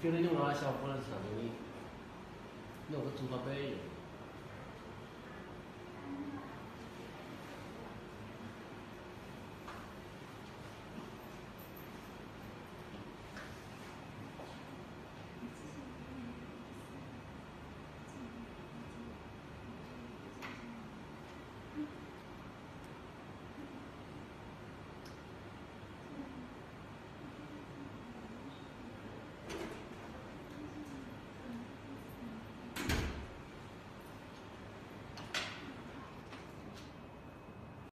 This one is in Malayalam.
叫你用哪个小火来炒的，你用个猪八杯。